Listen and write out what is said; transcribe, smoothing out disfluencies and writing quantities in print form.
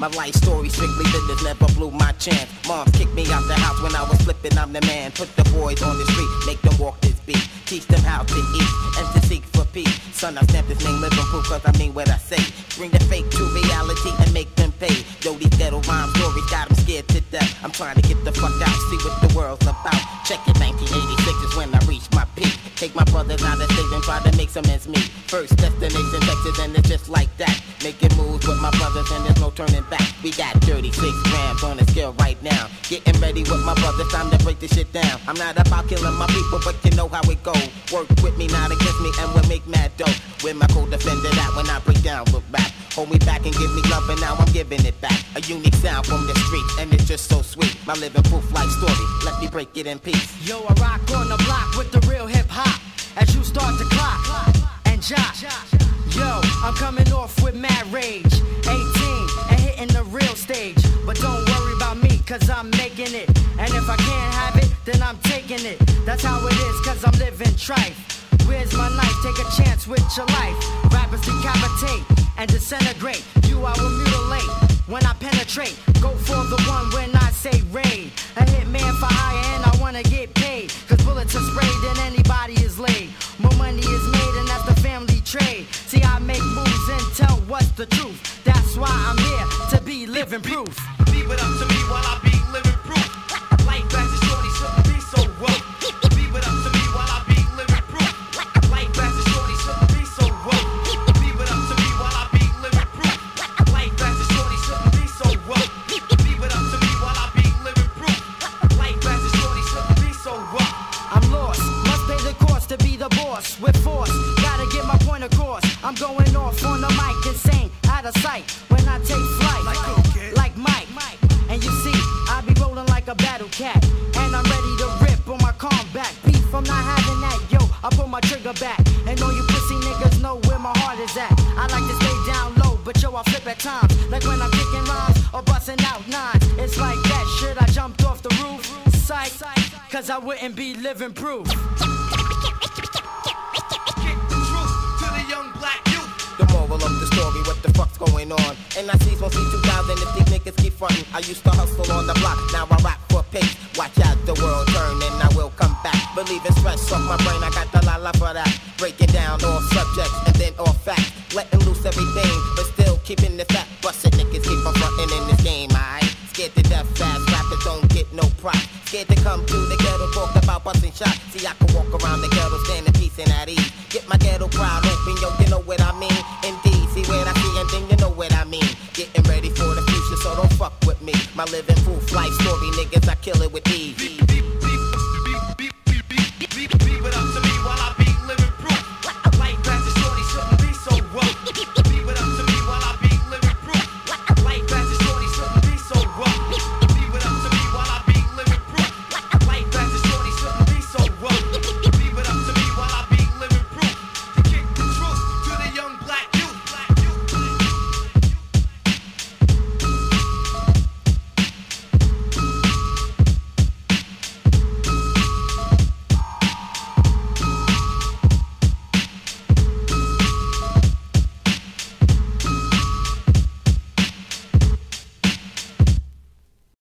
My life story strictly business, never blew my chance. Mom kicked me out the house when I was flipping, I'm the man. Put the boys on the street, make them walk this beat. Teach them how to eat and to seek for peace. Son, I stamped this name living proof cause I mean what I say. Bring the fake to reality and make them pay. Yo, these ghetto rhyme stories got them scared to death. I'm trying to get the fuck out, see what the world's about. Check it, 1986 is when I reached my peak. Take my brothers out of state and try to make some ends meet. First destination Texas and it's just like that. Making moves with my brothers and there's no turning back. We got 36 grams on the scale right now. Getting ready with my brothers, time to break this shit down. I'm not about killing my people, but you know how it goes. Work with me, not against me, and we'll make mad dough. With my co-defender that when I break down with rap. Hold me back and give me love, and now I'm giving it back. A unique sound from the streets, and it's just so sweet. My living proof life story, let me break it in peace. Yo, I rock on the block with the real hip-hop. As you start to clock and jock. Yo, I'm coming off with mad rage. 18 and hitting the real stage. But don't worry about me, cause I'm making it. And if I can't have it, then I'm taking it. That's how it is, cause I'm living trife. Where's my knife? Take a chance with your life. Rappers decapitate and disintegrate. You I will mutilate when I penetrate. Go for the one when I say raid. A hitman for hire and I wanna get paid. Cause bullets are sprayed and anybody is laid. More money is made and that's the family trade. See, I make moves and tell what's the truth. That's why I'm here to be living proof. Leave it up to me while I be living proof. Life as a shorty shouldn't be so rough. Leave it up to me while I be living proof. Life as a shorty shouldn't be so rough. Leave it up to me while I be living proof. Life as a shorty shouldn't be so rough. Leave it up to me while I be living proof. Life as a shorty shouldn't be so rough. I'm lost, must pay the cost to be the boss. With force, gotta get my point across. I'm going off on the mic, insane, out of sight. When I take flight, like Mike. And you see, I be rolling like a battle cat. And I'm ready to rip on my combat. Beef, I'm not having that, yo, I pull my trigger back. And all you pussy niggas know where my heart is at. I like to stay down low, but yo, I flip at times. Like when I'm kicking rhymes or busting out nines. It's like that shit, I jumped off the roof. Psych, cause I wouldn't be living proof. Kick the truth to the young black youth. The moral of the story, what the fuck's going on? And I see 2000 if these niggas keep frontin'. I used to hustle on the block, now I rock for pace. Watch out, the world turn and I will come back. Believe in stress off my brain, I got the la for that. Breaking down all subjects and then all facts. Letting loose everything, but still keeping the fact. Busted niggas keep on frontin' in this game, aight? Scared to death fast, rappers don't get no props. Scared to come to the ghetto, talk about busting shots. See, I can walk around the ghetto, stand in peace and at ease. Get my ghetto crowd open, yo, you know what I mean. Indeed, see what I see and then you know what I mean. Getting ready for the future, so don't fuck with me. My living proof life story, niggas, I kill it with